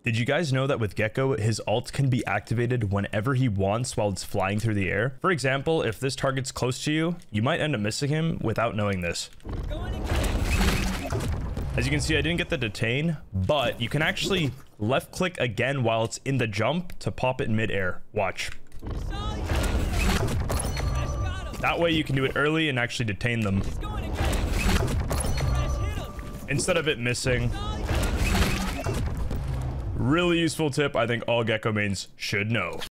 Did you guys know that with Gekko, his ult can be activated whenever he wants while it's flying through the air? For example, if this target's close to you, you might end up missing him without knowing this. As you can see, I didn't get the detain, but you can actually left click again while it's in the jump to pop it mid-air. Watch. That way you can do it early and actually detain them instead of it missing. Really useful tip I think all Gekko mains should know.